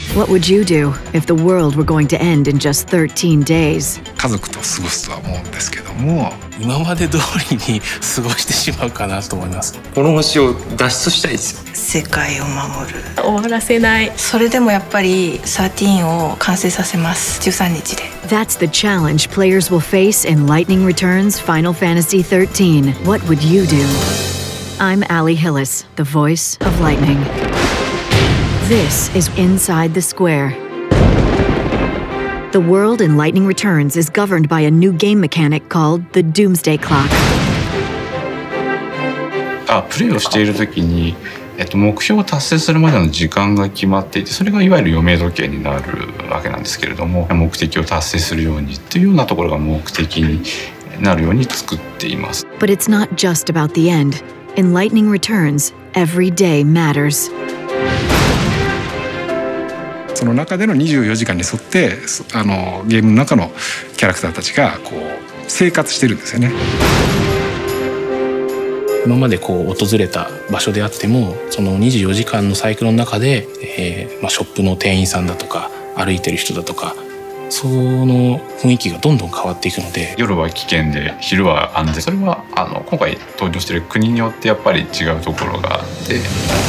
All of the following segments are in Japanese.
What would you do if the world were going to end in just 13 days? 家族と過ごすとは思うんですけども、 今まで通りに過ごしてしまうかなと思います。 この星を脱出したいですよ。 世界を守る。 終わらせない。 それでもやっぱり13を完成させます。13日で。 That's the challenge players will face in Lightning Returns Final Fantasy XIII. What would you do? I'm Allie Hillis, the voice of Lightning. This is Inside the Square. The world in Lightning Returns is governed by a new game mechanic called the Doomsday Clock. プレイをしている時に、目標を達成するまでの時間が決まっていて、それがいわゆる余命時計になるわけなんですけれども、目的を達成するようにというようなところが目的になるように作っています。 But it's not just about the end. In Lightning Returns, every day matters. その中での24時間に沿ってゲームの中のキャラクターたちがこう生活してるんですよね。 今まで訪れた場所であっても、その24時間のサイクルの中で、ショップの店員さんだとか歩いてる人だとか、その雰囲気がどんどん変わっていくので、 夜は危険で昼は安全、それは今回登場している国によってやっぱり違うところがあって、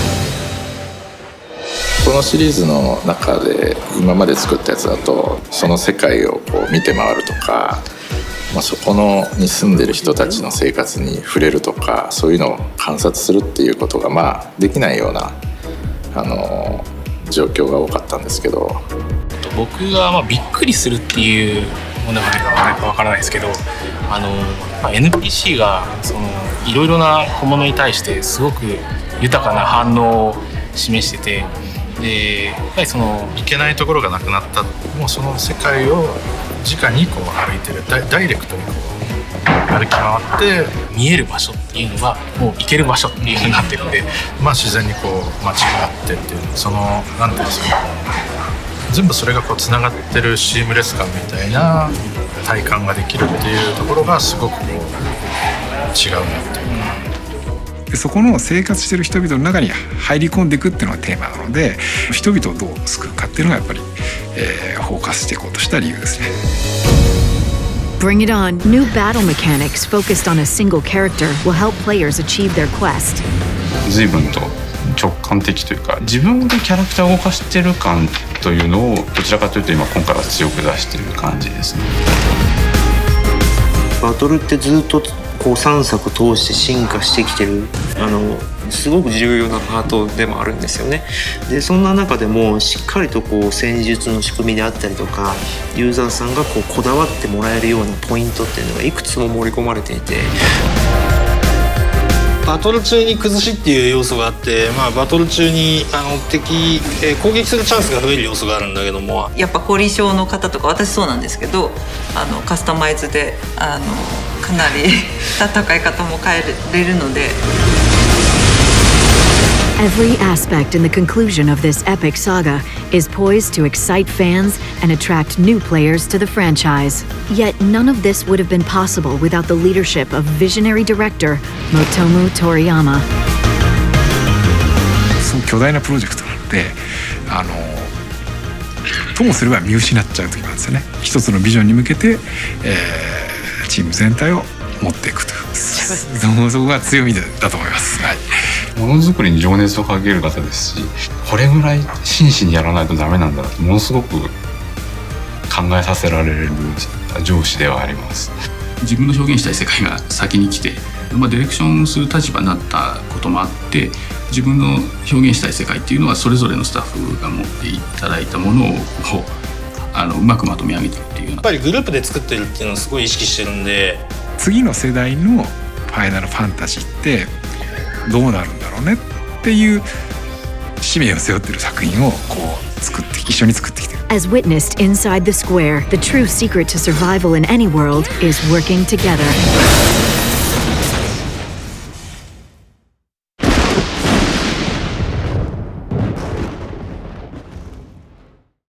このシリーズの中で今まで作ったやつだと、その世界を見て回るとか、そこに住んでる人たちの生活に触れるとか、そういうのを観察するっていうことができないような状況が多かったんですけど、 僕がびっくりするっていうものがないかわからないですけど、NPC がいろいろな小物に対してすごく豊かな反応を示してて、でやっぱり行けないところがなくなった、もうその世界を直に歩いてる、ダイレクトに歩き回って見える場所っていうのがもう行ける場所っていう風になってるので、自然に街があってっていう、なんていうんですか、全部それがつながってるシームレス感みたいな体感ができるっていうところがすごく違うなっていう。 でそこの生活してる人々の中に入り込んでいくっていうのがテーマなので、人々をどう救うかっていうのがやっぱり、フォーカスしていこうとした理由ですね。 Bring it on! New battle mechanics focused on a single character will help players achieve their quest. 随分と直感的というか、自分でキャラクターを動かしてる感というのをどちらかというと今回は強く出している感じですね。 バトルってずっと3作通して進化してきてるすごく重要なパートでもあるんですよね。でそんな中でもしっかりと戦術の仕組みであったりとか、ユーザーさんがこだわってもらえるようなポイントっていうのがいくつも盛り込まれていて、 バトル中に崩しっていう要素があって、バトル中に攻撃するチャンスが増える要素があるんだけども、 やっぱ凝り性の方とか、私そうなんですけど、カスタマイズでかなり戦い方も変えれるので。 Every aspect in the conclusion of this epic saga is poised to excite fans and attract new players to the franchise. Yet none of this would have been possible without the leadership of visionary director Motomu Toriyama. すごく巨大なプロジェクトなので、ともすれば見失っちゃう時なんですよね。一つのビジョンに向けて、チーム全体を持っていくという、そこが強みだと思います。はい。 ものづくりに情熱をかける方ですし、これぐらい真摯にやらないとダメなんだとものすごく考えさせられる上司ではあります。 自分の表現したい世界が先に来て、ディレクションする立場になったこともあって、自分の表現したい世界っていうのはそれぞれのスタッフが持っていただいたものをうまくまとめ上げてるっていう。 やっぱりグループで作ってるっていうのをすごい意識してるんで、 次の世代のファイナルファンタジーってどうなるんだろうねっていう使命を背負ってる作品を一緒に作ってきてる。 As witnessed inside the square, the true secret to survival in any world is working together.